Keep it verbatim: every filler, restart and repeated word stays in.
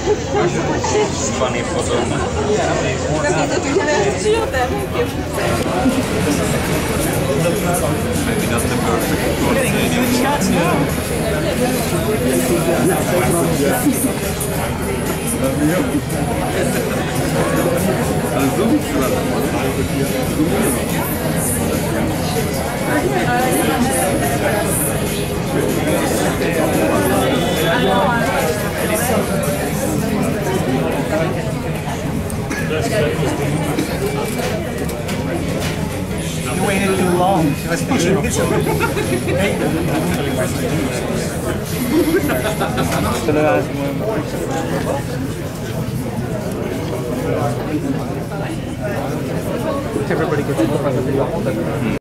Funny photo. Maybe not the perfect You waited too long. Everybody gets